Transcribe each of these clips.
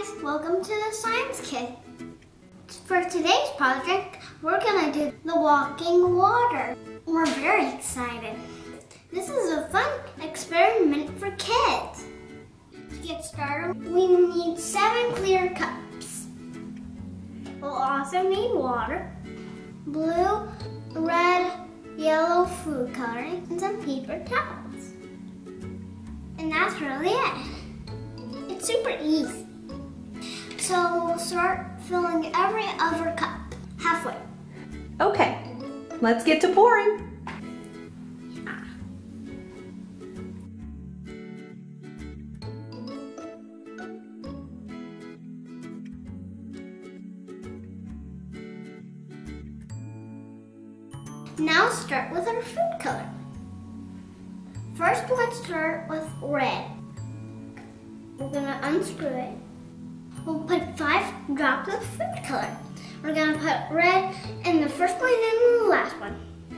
guys, welcome to the Science Kit. For today's project, we're gonna do the walking water. We're very excited. This is a fun experiment for kids. To get started, we need 7 clear cups. We'll also need water, blue, red, yellow food coloring, and some paper towels. And that's really it. It's super easy. So we'll start filling every other cup halfway. Okay, let's get to pouring. Now start with our food color. First, let's start with red. We're gonna unscrew it. We'll put 5 drops of food color. We're gonna put red in the first one and the last one.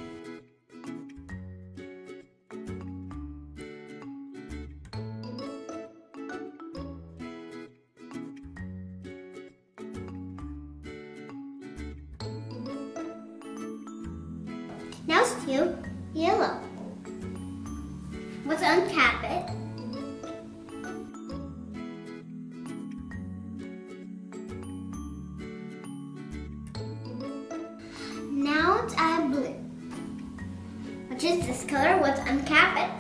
Now let's do yellow. Let's uncap it. Now let's add blue, which is this color. Let's uncap it.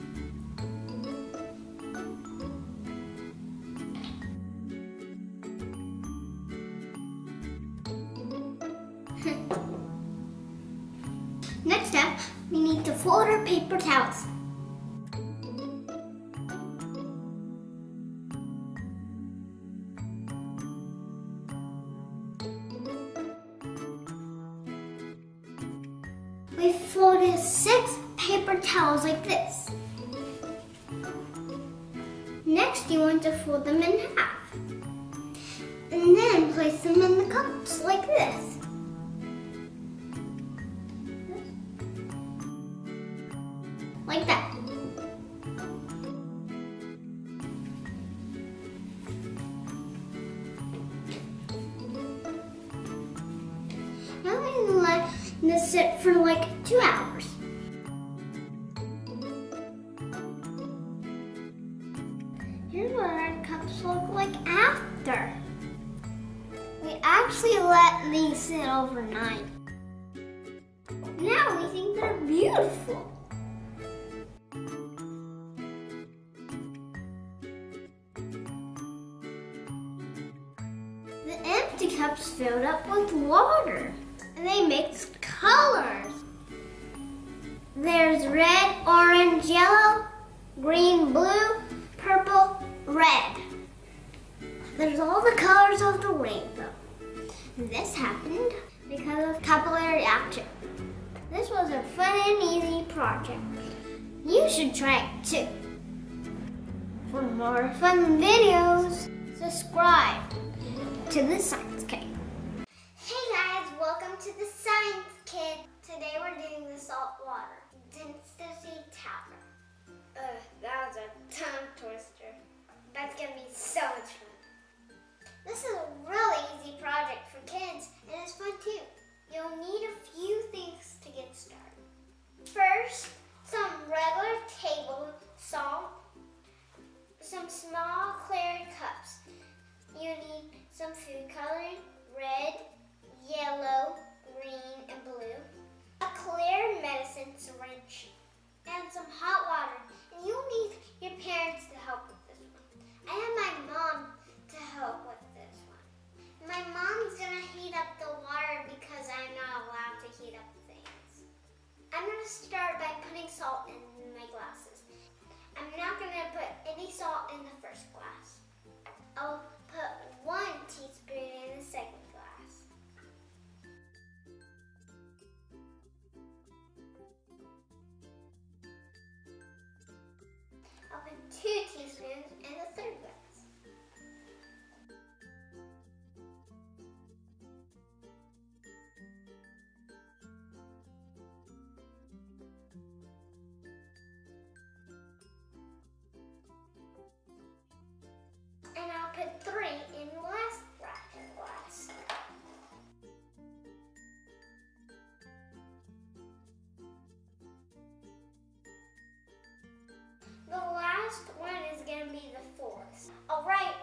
Next up, we need to fold our paper towels. We folded 6 paper towels like this. Next, you want to fold them in half. And then place them in the cups like this. Like that. Now we can let this sit for like 2 hours. Here's what our cups look like after. We actually let these sit overnight. Now we think they're beautiful. The empty cups filled up with water, and they mixed colors. There's red, orange, yellow, green, blue, purple, red. There's all the colors of the rainbow. This happened because of capillary action. This was a fun and easy project. You should try it too. For more fun videos, subscribe to the Science Kit. Hey guys, welcome to the Science Kit. Today we're doing the salt water density tower. That was a tongue twister. That's gonna be so much fun. This is a really easy project for kids, and it's fun too. You'll need a few things to get started. First, some regular table salt, some small clear cups. You need some food coloring, red, yellow, green, and blue, a clear medicine syringe, and some hot water. And you'll need your parents to help with this one. I have my mom to help with this one. My mom's gonna heat up the water because I'm not allowed to heat up things. I'm gonna start by putting salt in my glasses. I'm not gonna put any salt in the first glass. I'll put 1 teaspoon in the second glass. I'll put 2 teaspoons in the third glass. And I'll put 3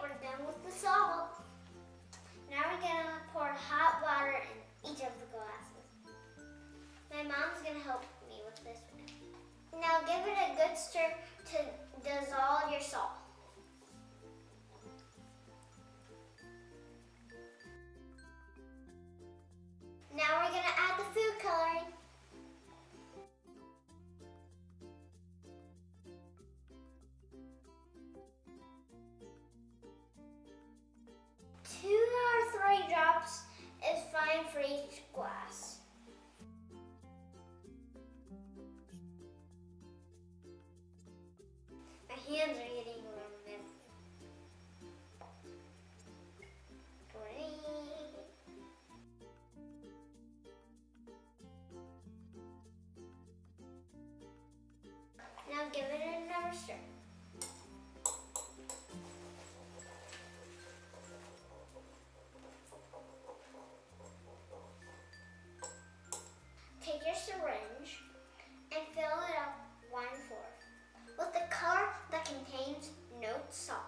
We're done with the salt. Now we're gonna pour hot water in each of the glasses. My mom's gonna help me with this one. Now give it a good stir to dissolve your salt. Now we're gonna add the food coloring. Two or three drops is fine for each glass. My hands are getting a little bit green. Now give it another stir. Take your syringe and fill it up 1/4 with the color that contains no salt.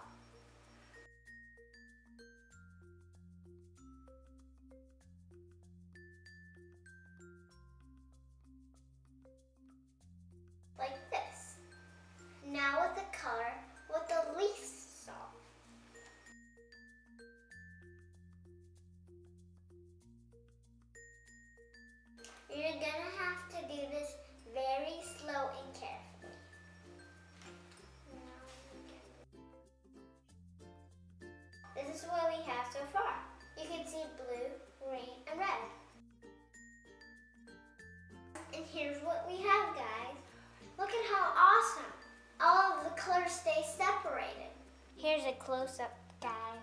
Like this. Now with the color with the least salt. You're gonna have to do this very slow and carefully. This is what we have so far. You can see blue, green, and red. And here's what we have, guys. Look at how awesome. All of the colors stay separated. Here's a close-up, guys.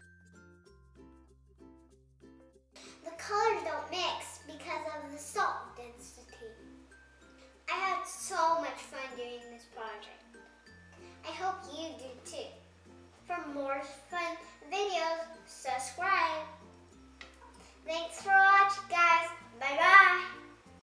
The colors don't mix because of the salt density. I had so much fun doing this project. I hope you do too. For more